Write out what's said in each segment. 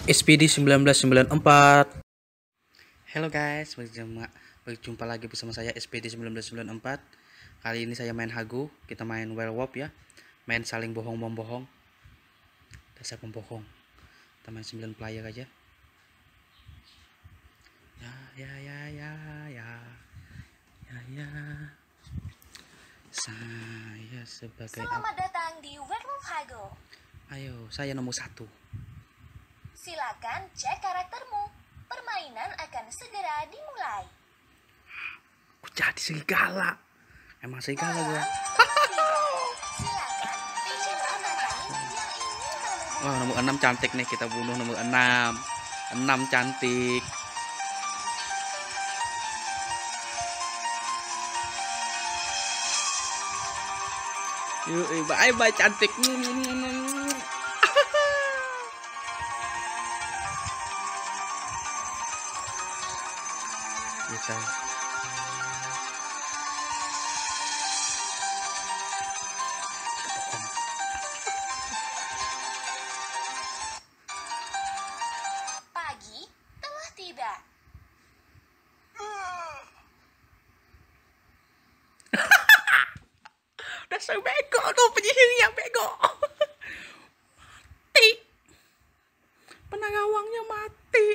SPD 1994. Halo guys, berjumpa lagi bersama saya SPD 1994. Kali ini saya main Hagu, kita main werewolf ya. Main saling bohong-bohong. Dasar pembohong. Kita main 9 player aja. Ya. Saya sebagai Selamat datang di Werewolf Hago. Ayo, saya nomor 1. Silakan cek karaktermu. Permainan akan segera dimulai. Aku jadi serigala. Emang serigala gua. Silakan pilihlah tantangan yang ingin kamu bunuh. Wah, nomor 6 cantik nih, kita bunuh nomor 6. 6 cantik. Yuk, bye cantik. Kita Pagi telah tiba. dasar bego tuh, penyihir yang bego. Mati. Penagawangnya mati.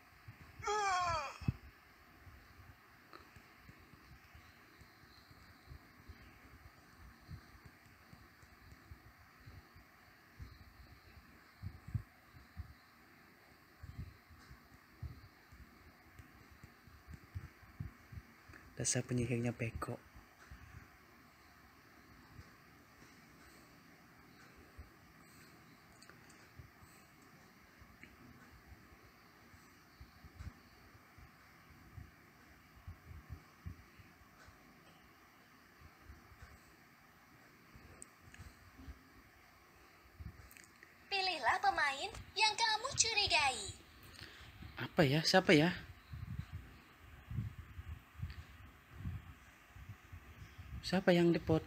Dasar penyihirnya bego. Pilihlah pemain yang kamu curigai. Apa ya? Siapa ya? Siapa yang dipot?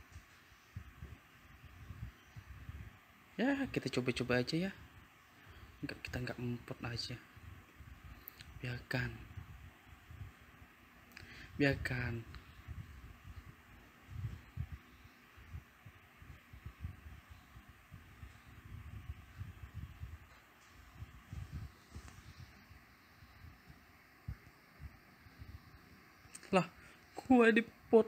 Ya, kita coba-coba aja ya. Kita nggak ngempot aja. Biarkan. Lah, gua dipot.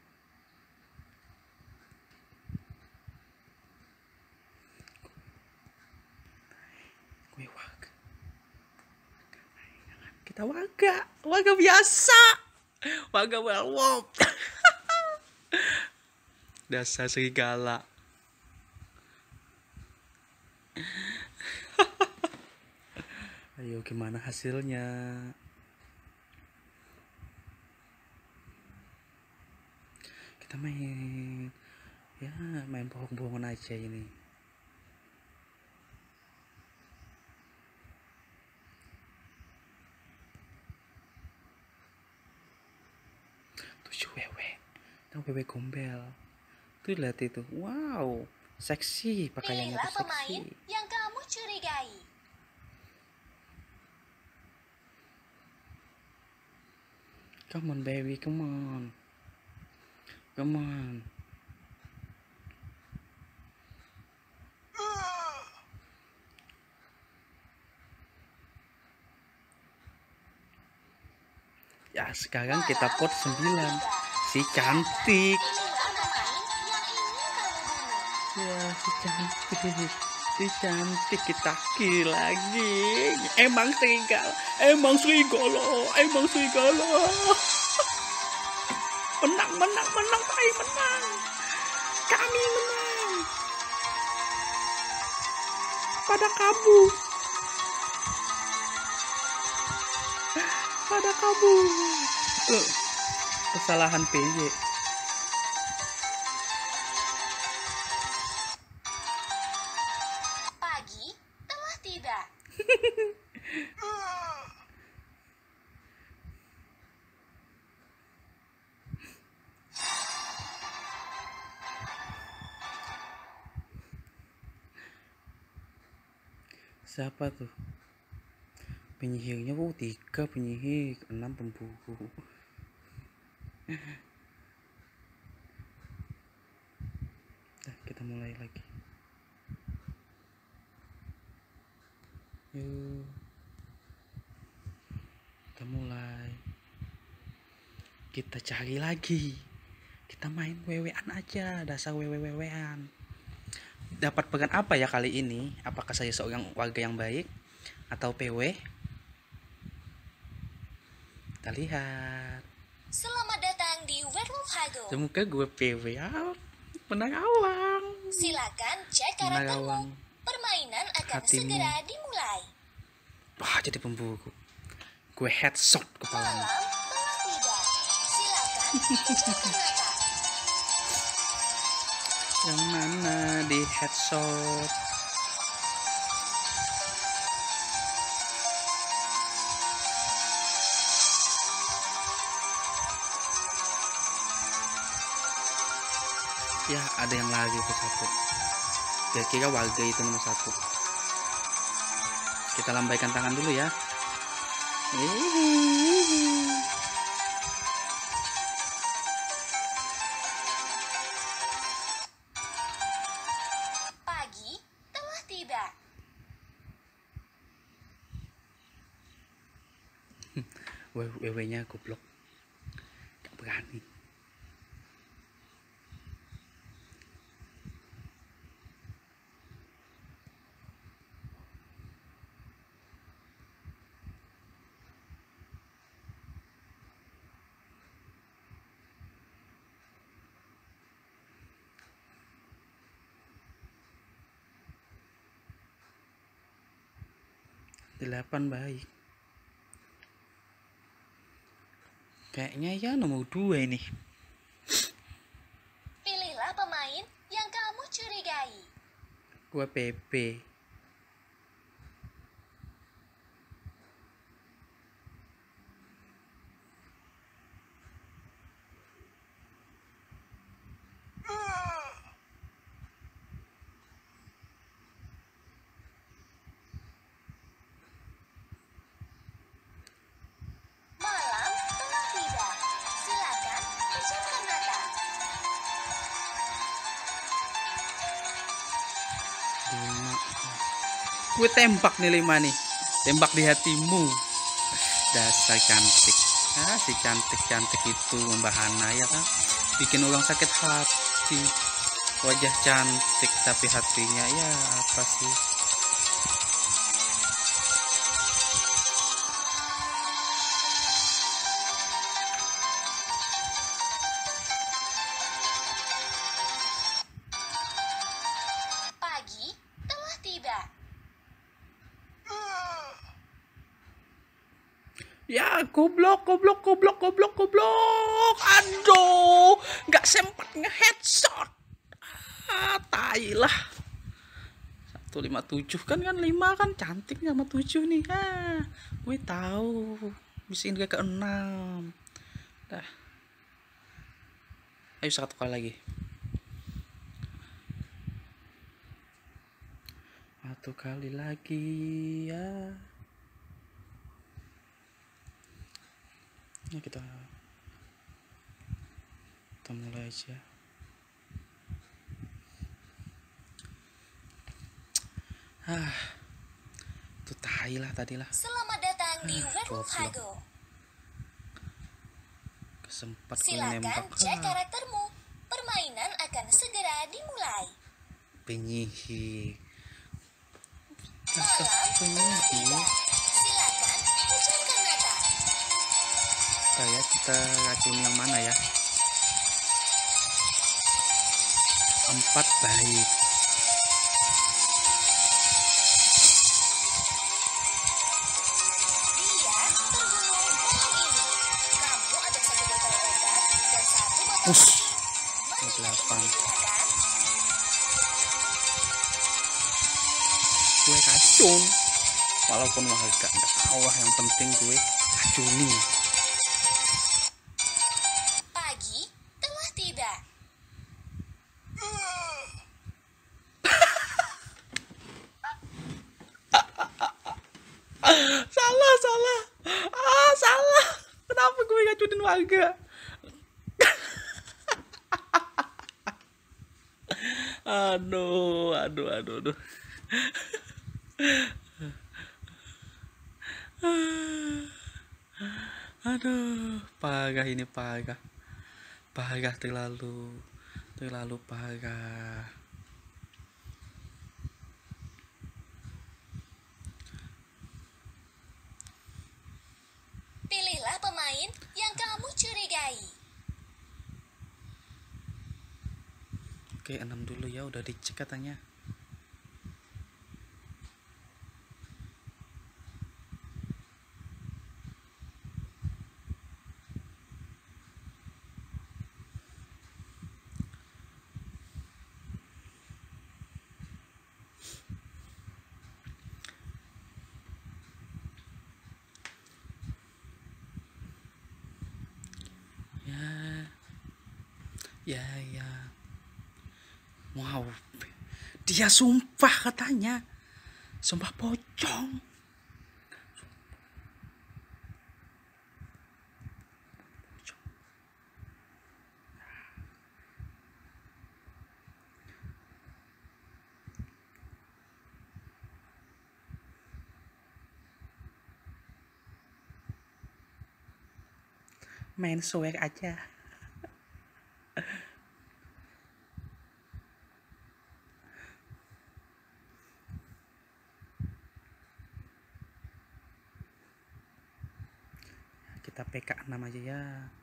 Kita warga biasa, warga werewolf. Dasar serigala. Ayo, gimana hasilnya? Kita main bohong-bohongan aja ini. Wewe gombel tuh, lihat itu, wow, seksi, pakaiannya Pilihlah tuh pemain seksi. yang kamu curigai. Come on baby, come on. Ya, sekarang kita pot 9. Si cantik. Pilihlah pemain yang ingin kamu bunuh. Ya, si cantik kita kill lagi. Emang serigala. Menang, Pai, menang. Kami menang. Pada kabur. Kesalahan PY. Pagi telah tiba. Siapa tuh? Penyihirnya 3 penyihir, 6 pemburu. Nah, kita mulai lagi. Yuk. Kita mulai. Kita cari lagi. Kita main wewean aja, dasar wewean. Dapat peran apa ya kali ini? Apakah saya seorang warga yang baik atau PW? Kita lihat. Selamat datang di Werewolf Hago. Semoga gue PW ya. Menang awang. Silakan cek Menang karaktermu. awang. Permainan akan Hatimu. segera dimulai. Wah, jadi pemburu. Gue headshot kepalanya. Malam telah tiba. Silakan pejamkan mata. Yang mana di headshot? Ya, ada yang lagi ke satu. Kira-kira warga itu nomor 1. Kita lambaikan tangan dulu ya. Pagi telah tiba. Wewe-nya goblok. Gak berani. Delapan baik. Kayaknya ya nomor 2 ini. Pilihlah pemain yang kamu curigai. Gua PP. Malam telah tiba. Silakan pejamkan mata. Lima. Gue tembak nih 5 nih. Tembak di hatimu. Dasar cantik. Ah, si cantik-cantik itu membahana ya kan. Bikin orang sakit hati. Wajah cantik tapi hatinya ya apa sih? Pagi telah tiba. Ya, goblok. Aduh, nggak sempat nge-headshot. Ah, tai lah. 157 kan 5 kan cantik sama 7 nih. Ah, gue tahu. Bisa dia ke 6. Dah. Ayo 1 kali lagi. 1 kali lagi ya. Ya kita mulai aja. Itu tai lah tadi lah. Selamat datang di Werewolf goblok. Hago. Kesempat gue Silakan nembak. cek karaktermu. Permainan akan segera dimulai. Penyihir. Malam telah tiba. Silakan pejamkan mata. Kayak kita racun yang mana ya? 4 baik. Dia terbunuh malam ini. Kamu ada 1 botol obat dan 1 botol Push. Mana yang 8. ingin digunakan? Gue racun. Walaupun warga nggak tahu lah, yang penting gue racuni. Pagi telah tiba. ikutin warga. Aduh. Aduh, parah ini parah. Parah terlalu parah. Pilihlah pemain yang kamu curigai. Oke, 6 dulu ya, udah dicek katanya. Ya. Wow, dia sumpah katanya, sumpah pocong. Main swag aja. Kita PK 6 aja ya.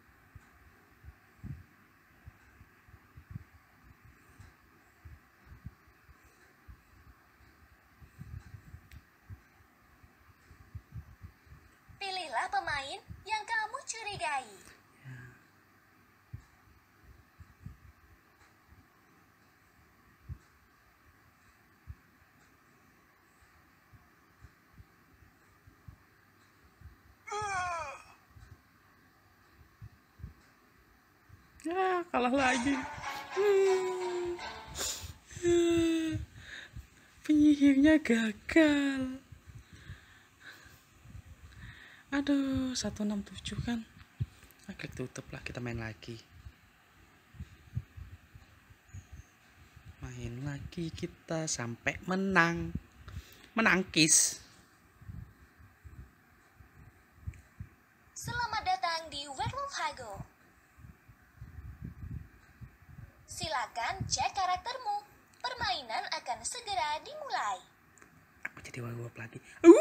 Pilihlah pemain yang kamu curigai. Ya, kalah lagi. Penyihirnya gagal. Aduh, 167 kan. Klik tutup lah, kita main lagi. Main lagi kita sampai menang. Menangkis. Selamat datang di Werewolf Hago. Silakan cek karaktermu. Permainan akan segera dimulai. Aku jadi werewolf lagi.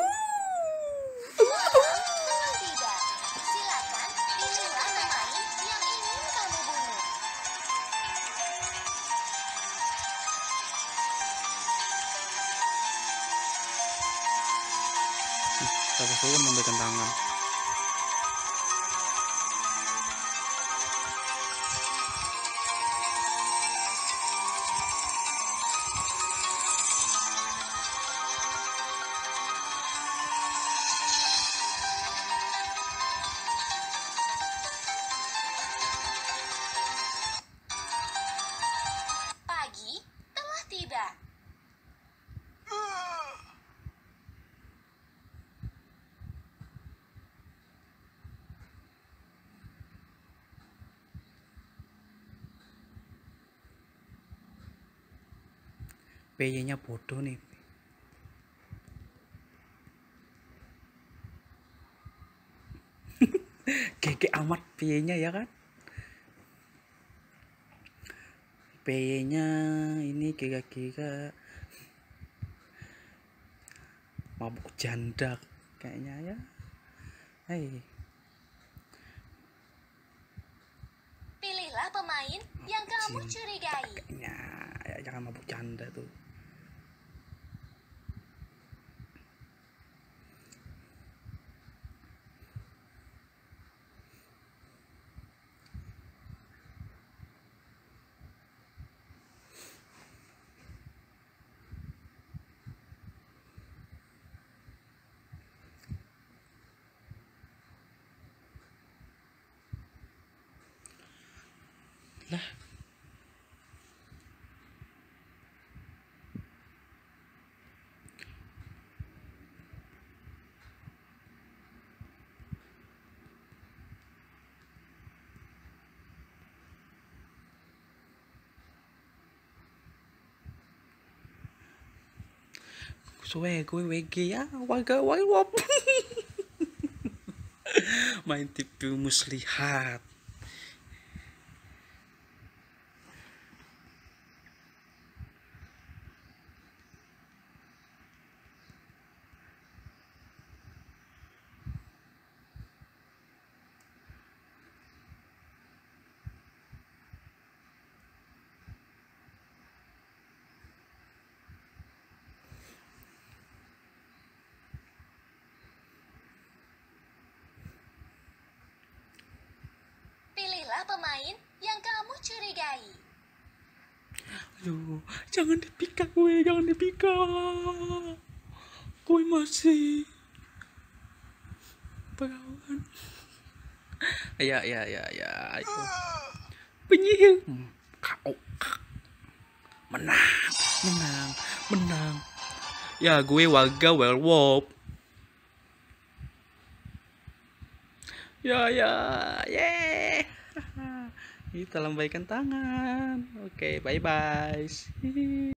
Tenang tidak. Silakan pilihlah pemain yang ingin kamu bunuh. Tapi saya memberikan tangan. Pagi telah tiba. PY-nya bodoh nih. Gege amat PY-nya ya kan. PY-nya ini kira-kira mabuk janda kayaknya ya. Hei, Pilihlah pemain yang kamu curigai. kayaknya ya, jangan mabuk janda tuh. Lah, Suwe gue WG ya, warga werewolf. Main TV muslihat. Pilihlah pemain yang kamu curigai. Aduh, jangan dipika gue, jangan dipika. Gue masih perawan. Ya, ayo. Penyihir. Kau menang. Ya, gue warga werewolf. Ya, yeah. Kita lambaikan tangan. Oke, bye-bye.